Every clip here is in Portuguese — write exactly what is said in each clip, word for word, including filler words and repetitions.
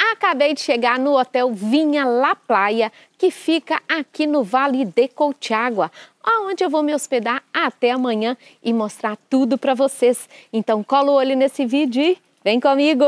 Acabei de chegar no Hotel Vinha La Playa, que fica aqui no Vale de Colchagua, onde eu vou me hospedar até amanhã e mostrar tudo para vocês. Então cola o olho nesse vídeo e vem comigo!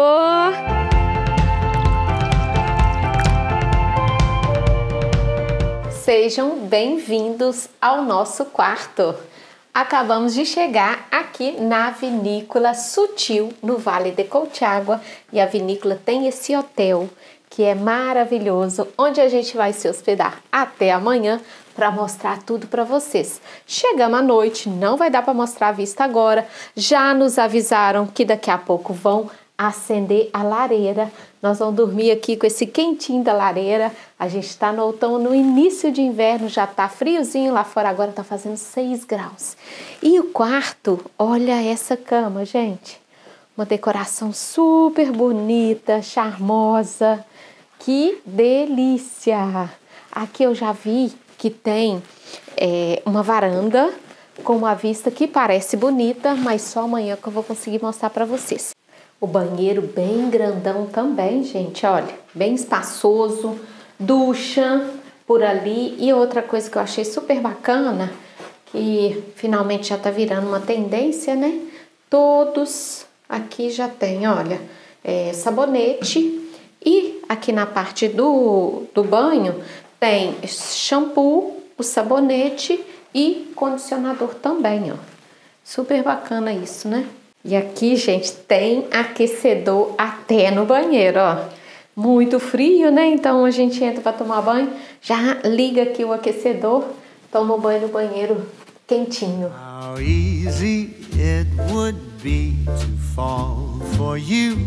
Sejam bem-vindos ao nosso quarto. Acabamos de chegar aqui na Vinícola Sutil, no Vale de Colchagua, e a vinícola tem esse hotel que é maravilhoso, onde a gente vai se hospedar até amanhã para mostrar tudo para vocês. Chegamos à noite, não vai dar para mostrar a vista agora, já nos avisaram que daqui a pouco vão acender a lareira. Nós vamos dormir aqui com esse quentinho da lareira. A gente está no outono, no início de inverno, já tá friozinho lá fora, agora tá fazendo seis graus. E o quarto, olha essa cama, gente. Uma decoração super bonita, charmosa. Que delícia! Aqui eu já vi que tem é, uma varanda com uma vista que parece bonita, mas só amanhã que eu vou conseguir mostrar para vocês. O banheiro bem grandão também, gente, olha, bem espaçoso, ducha por ali. E outra coisa que eu achei super bacana, que finalmente já tá virando uma tendência, né? Todos aqui já tem, olha, é, sabonete. E aqui na parte do, do banho tem shampoo, o sabonete e condicionador também, ó. Super bacana isso, né? E aqui, gente, tem aquecedor até no banheiro, ó. Muito frio, né? Então a gente entra para tomar banho, já liga aqui o aquecedor, toma um banho no banheiro quentinho. How easy it would be to fall for you.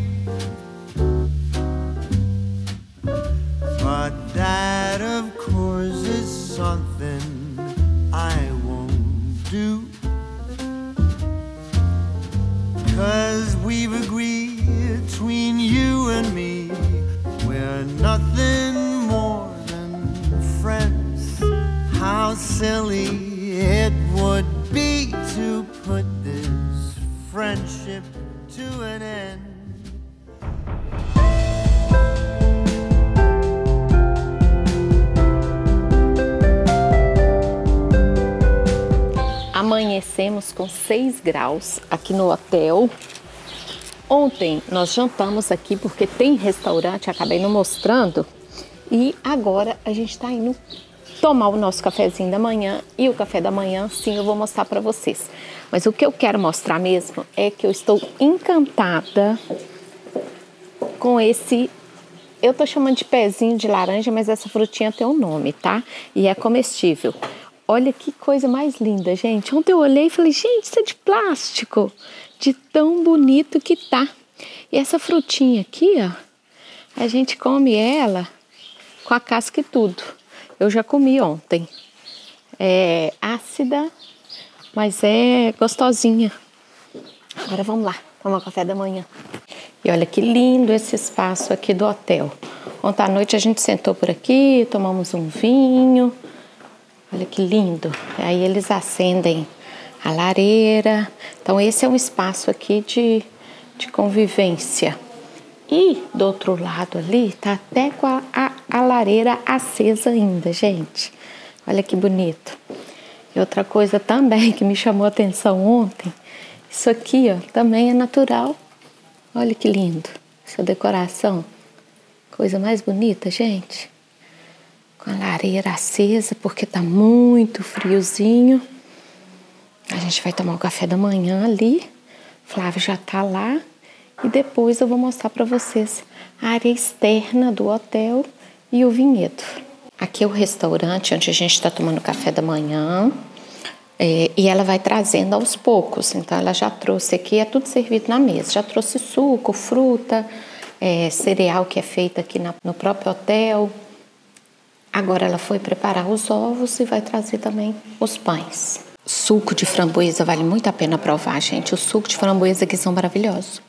But that of course is something I won't do. Cause we've agreed between you and me, we're nothing more than friends. How silly it would be to put this friendship to an end. Amanhecemos com seis graus aqui no hotel. Ontem nós jantamos aqui porque tem restaurante, acabei não mostrando. E agora a gente está indo tomar o nosso cafezinho da manhã. E o café da manhã, sim, eu vou mostrar para vocês. Mas o que eu quero mostrar mesmo é que eu estou encantada com esse... Eu tô chamando de pezinho de laranja, mas essa frutinha tem um nome, tá? E é comestível. Olha que coisa mais linda, gente. Ontem eu olhei e falei, gente, isso é de plástico. De tão bonito que tá. E essa frutinha aqui, ó, a gente come ela com a casca e tudo. Eu já comi ontem. É ácida, mas é gostosinha. Agora vamos lá, tomar o café da manhã. E olha que lindo esse espaço aqui do hotel. Ontem à noite a gente sentou por aqui, tomamos um vinho. Olha que lindo. Aí eles acendem a lareira. Então esse é um espaço aqui de, de convivência. E do outro lado ali tá até com a, a, a lareira acesa ainda, gente. Olha que bonito. E outra coisa também que me chamou a atenção ontem. Isso aqui, ó, também é natural. Olha que lindo. Essa decoração. Coisa mais bonita, gente. Com a lareira acesa, porque tá muito friozinho. A gente vai tomar o café da manhã ali. Flávio já tá lá. E depois eu vou mostrar para vocês a área externa do hotel e o vinhedo. Aqui é o restaurante onde a gente está tomando café da manhã. É, e ela vai trazendo aos poucos. Então ela já trouxe aqui, é tudo servido na mesa. Já trouxe suco, fruta, é, cereal que é feito aqui na, no próprio hotel. Agora ela foi preparar os ovos e vai trazer também os pães. Suco de framboesa vale muito a pena provar, gente. Os sucos de framboesa aqui são maravilhosos.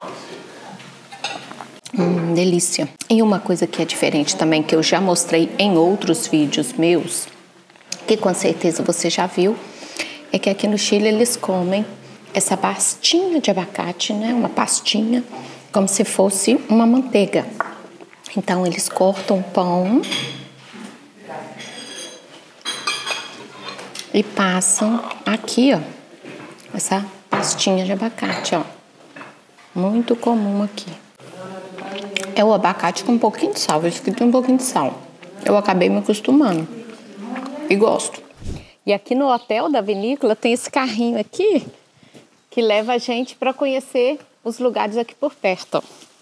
Hum, delícia. E uma coisa que é diferente também, que eu já mostrei em outros vídeos meus, que com certeza você já viu, é que aqui no Chile eles comem essa pastinha de abacate, né? Uma pastinha, como se fosse uma manteiga. Então eles cortam o pão e passam aqui, ó, essa pastinha de abacate, ó. Muito comum aqui. É o abacate com um pouquinho de sal, esse aqui tem um pouquinho de sal. Eu acabei me acostumando e gosto. E aqui no hotel da vinícola tem esse carrinho aqui que leva a gente para conhecer os lugares aqui por perto.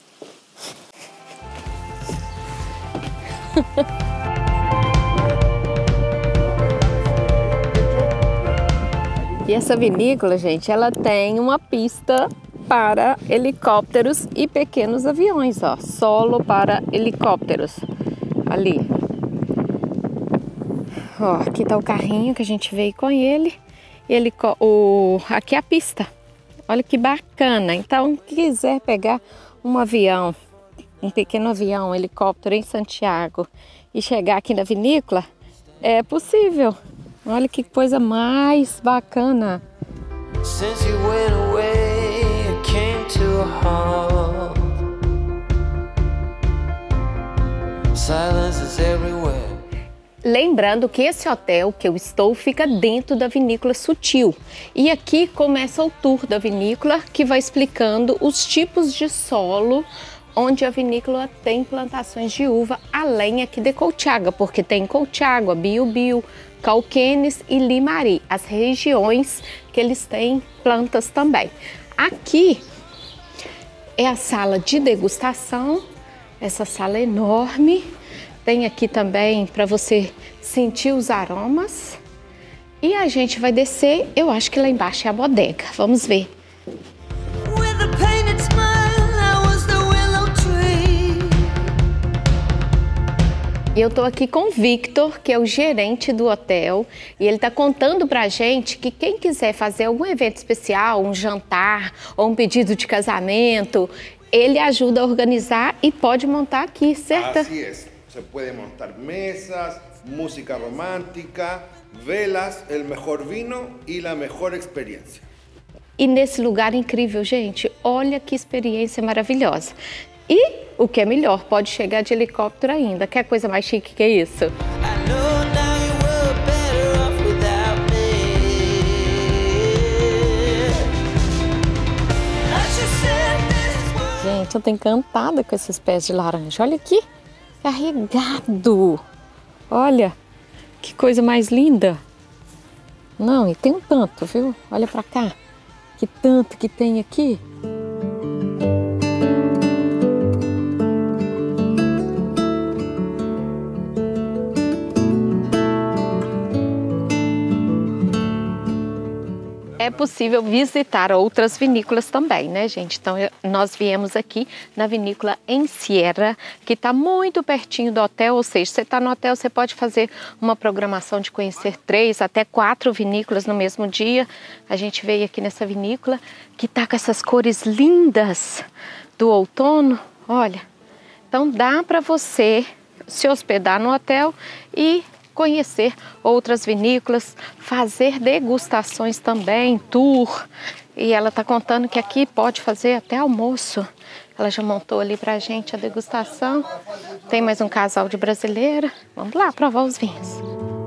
E essa vinícola, gente, ela tem uma pista para helicópteros e pequenos aviões, ó, solo para helicópteros, ali. Ó, aqui tá o carrinho que a gente veio com ele, e ele, o, aqui é a pista, olha que bacana. Então, quem quiser pegar um avião, um pequeno avião, um helicóptero em Santiago e chegar aqui na vinícola, é possível. Olha que coisa mais bacana. Since you went away, it came to a halt. Silence is everywhere. Lembrando que esse hotel que eu estou fica dentro da Vinícola Sutil. E aqui começa o tour da vinícola, que vai explicando os tipos de solo onde a vinícola tem plantações de uva, além aqui de Colchagua, porque tem Colchagua, Biobío, Cauquenes e Limari, as regiões que eles têm plantas também. Aqui é a sala de degustação, essa sala enorme. Tem aqui também para você sentir os aromas. E a gente vai descer, eu acho que lá embaixo é a bodega. Vamos ver. E eu tô aqui com o Victor, que é o gerente do hotel, e ele tá contando pra gente que quem quiser fazer algum evento especial, um jantar ou um pedido de casamento, ele ajuda a organizar e pode montar aqui, certo? Así es. Se puede montar mesas, música romántica, velas, el mejor vino y la mejor experiencia. E nesse lugar incrível, gente, olha que experiência maravilhosa. E o que é melhor, pode chegar de helicóptero ainda. Quer coisa mais chique que isso? Gente, eu tô encantada com esses pés de laranja. Olha aqui, carregado. Olha, que coisa mais linda. Não, e tem um tanto, viu? Olha pra cá, que tanto que tem aqui. É possível visitar outras vinícolas também, né, gente? Então, nós viemos aqui na vinícola em Sierra, que está muito pertinho do hotel, ou seja, você está no hotel, você pode fazer uma programação de conhecer três, até quatro vinícolas no mesmo dia. A gente veio aqui nessa vinícola, que está com essas cores lindas do outono, olha. Então, dá para você se hospedar no hotel e conhecer outras vinícolas, fazer degustações também, tour. E ela tá contando que aqui pode fazer até almoço. Ela já montou ali pra gente a degustação. Tem mais um casal de brasileira. Vamos lá provar os vinhos.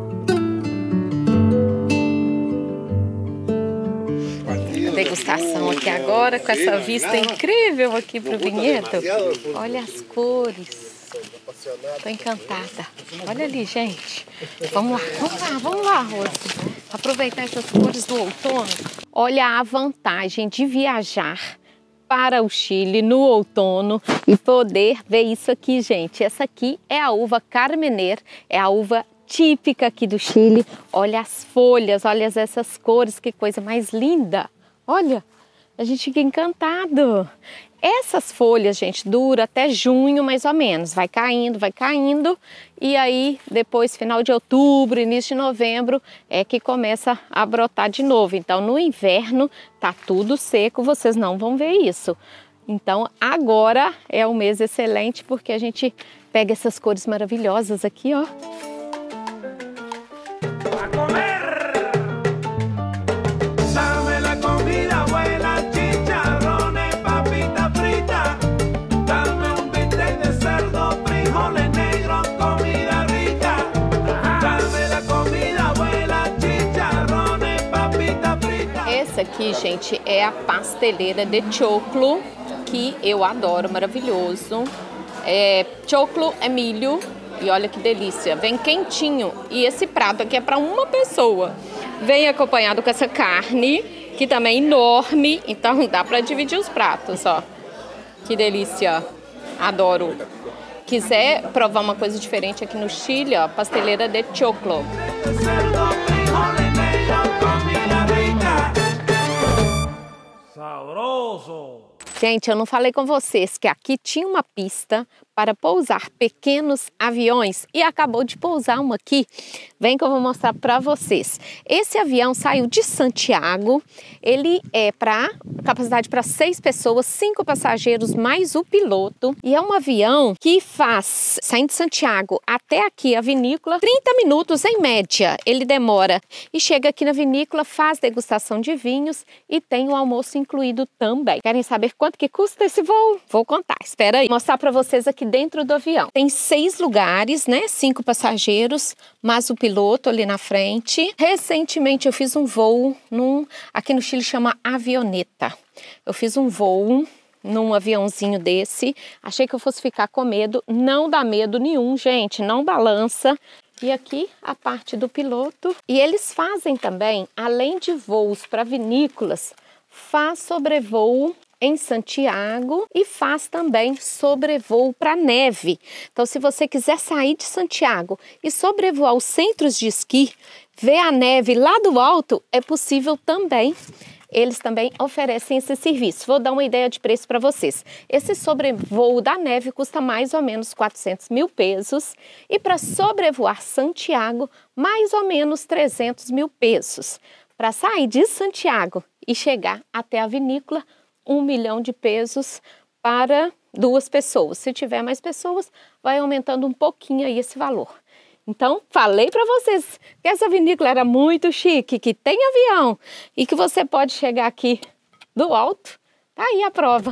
A degustação aqui agora, com essa vista incrível aqui pro vinhedo. Olha as cores. Tô encantada. Olha ali, gente. Vamos lá, vamos lá, vamos lá, Rose. Aproveitar essas cores do outono. Olha a vantagem de viajar para o Chile no outono e poder ver isso aqui, gente. Essa aqui é a uva Carmener, é a uva típica aqui do Chile. Olha as folhas, olha essas cores, que coisa mais linda. Olha, a gente fica encantado. Essas folhas, gente, dura até junho, mais ou menos. Vai caindo, vai caindo. E aí, depois, final de outubro, início de novembro, é que começa a brotar de novo. Então, no inverno, tá tudo seco, vocês não vão ver isso. Então, agora é um mês excelente, porque a gente pega essas cores maravilhosas aqui, ó. Cerdo aqui, gente, é a pasteleira de choclo, que eu adoro, maravilhoso. É, choclo é milho e olha que delícia, vem quentinho. E esse prato aqui é para uma pessoa. Vem acompanhado com essa carne, que também é enorme, então dá para dividir os pratos, ó. Que delícia, adoro. Quiser provar uma coisa diferente aqui no Chile, ó, pasteleira de choclo. Sabroso! Gente, eu não falei com vocês que aqui tinha uma pista para pousar pequenos aviões e acabou de pousar uma aqui. Vem que eu vou mostrar para vocês. Esse avião saiu de Santiago, ele é para capacidade para seis pessoas, cinco passageiros mais o piloto. E é um avião que faz, saindo de Santiago até aqui a vinícola, trinta minutos em média ele demora. E chega aqui na vinícola, faz degustação de vinhos e tem o almoço incluído também. Querem saber quanto que custa esse voo? Vou contar, espera aí. Vou mostrar para vocês aqui dentro do avião. Tem seis lugares, né? Cinco passageiros, mas o piloto ali na frente. Recentemente eu fiz um voo num, aqui no Chile chama avioneta. Eu fiz um voo num aviãozinho desse. Achei que eu fosse ficar com medo. Não dá medo nenhum, gente. Não balança. E aqui a parte do piloto. E eles fazem também, além de voos para vinícolas, faz sobrevoo em Santiago e faz também sobrevoo para neve. Então, se você quiser sair de Santiago e sobrevoar os centros de esqui, ver a neve lá do alto, é possível também. Eles também oferecem esse serviço. Vou dar uma ideia de preço para vocês. Esse sobrevoo da neve custa mais ou menos quatrocentos mil pesos e para sobrevoar Santiago, mais ou menos trezentos mil pesos. Para sair de Santiago e chegar até a vinícola, um milhão de pesos para duas pessoas. Se tiver mais pessoas, vai aumentando um pouquinho aí esse valor. Então, falei para vocês que essa vinícola era muito chique, que tem avião e que você pode chegar aqui do alto. Tá aí a prova.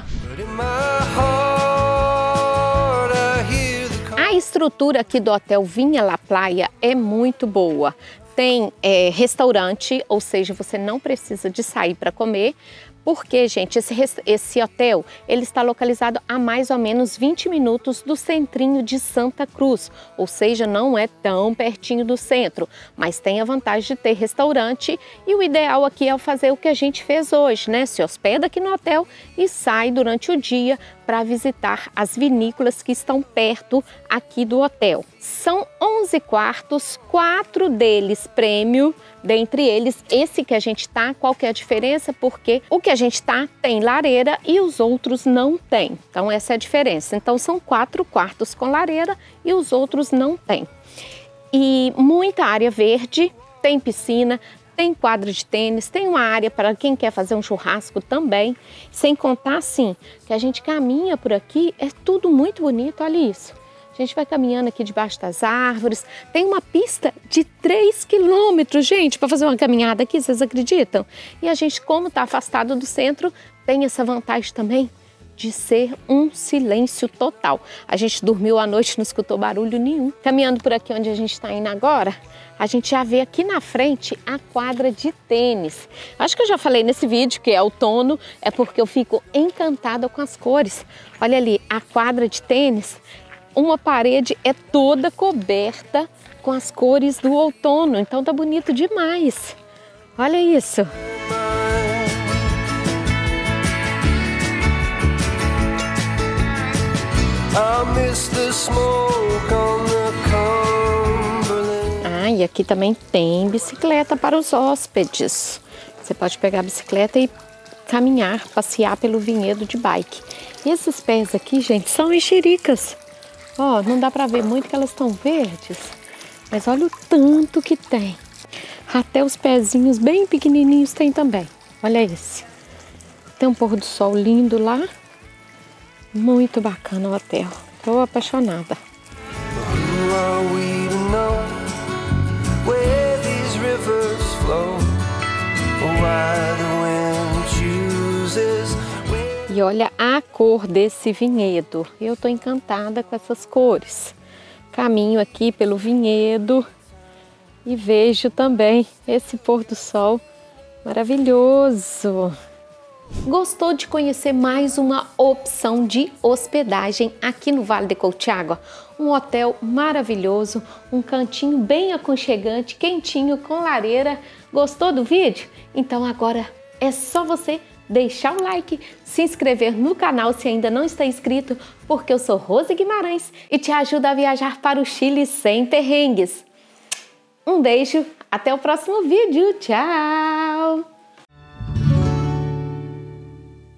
A estrutura aqui do Hotel Vinha La Playa é muito boa. Tem é, restaurante, ou seja, você não precisa de sair para comer. Porque, gente, esse, esse hotel, ele está localizado a mais ou menos vinte minutos do centrinho de Santa Cruz, ou seja, não é tão pertinho do centro, mas tem a vantagem de ter restaurante e o ideal aqui é fazer o que a gente fez hoje, né? Se hospeda aqui no hotel e sai durante o dia para visitar as vinícolas que estão perto aqui do hotel. São onze quartos, quatro deles prêmio. Dentre eles, esse que a gente tá, qual que é a diferença? Porque o que a gente tá tem lareira e os outros não tem. Então essa é a diferença. Então são quatro quartos com lareira e os outros não tem. E muita área verde, tem piscina, tem quadra de tênis, tem uma área para quem quer fazer um churrasco também. Sem contar, assim, que a gente caminha por aqui, é tudo muito bonito, olha isso. A gente vai caminhando aqui debaixo das árvores. Tem uma pista de três quilômetros, gente, para fazer uma caminhada aqui, vocês acreditam? E a gente, como está afastado do centro, tem essa vantagem também de ser um silêncio total. A gente dormiu à noite, não escutou barulho nenhum. Caminhando por aqui onde a gente está indo agora, a gente já vê aqui na frente a quadra de tênis. Acho que eu já falei nesse vídeo que é outono, é porque eu fico encantada com as cores. Olha ali, a quadra de tênis. Uma parede é toda coberta com as cores do outono, então tá bonito demais. Olha isso. Ah, e aqui também tem bicicleta para os hóspedes. Você pode pegar a bicicleta e caminhar, passear pelo vinhedo de bike. E esses pés aqui, gente, são mexericas. Ó, não dá pra ver muito que elas estão verdes, mas olha o tanto que tem. Até os pezinhos bem pequenininhos tem também. Olha esse. Tem um pôr do sol lindo lá. Muito bacana o hotel. Tô apaixonada. E olha a cor desse vinhedo. Eu tô encantada com essas cores. Caminho aqui pelo vinhedo e vejo também esse pôr do sol Maravilhoso! Gostou de conhecer mais uma opção de hospedagem aqui no Vale de Colchagua? Um hotel maravilhoso, um cantinho bem aconchegante, quentinho, com lareira. Gostou do vídeo? Então agora é só você deixar o like, se inscrever no canal se ainda não está inscrito, porque eu sou Rose Guimarães e te ajudo a viajar para o Chile sem perrengues. Um beijo, até o próximo vídeo, tchau!